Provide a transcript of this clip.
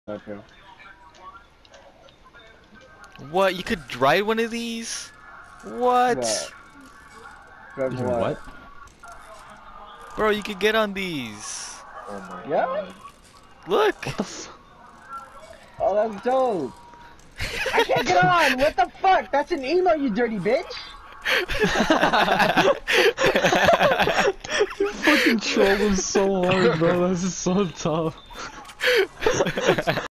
Okay. What? You could ride one of these? What? Yeah. Grab You can what? what? Bro, you could get on these. Oh my Yeah? god. Look! What the f- Oh, that's dope. I can't get on! What the fuck? That's an emo, you dirty bitch! You fucking troll him so hard, bro. This is so tough.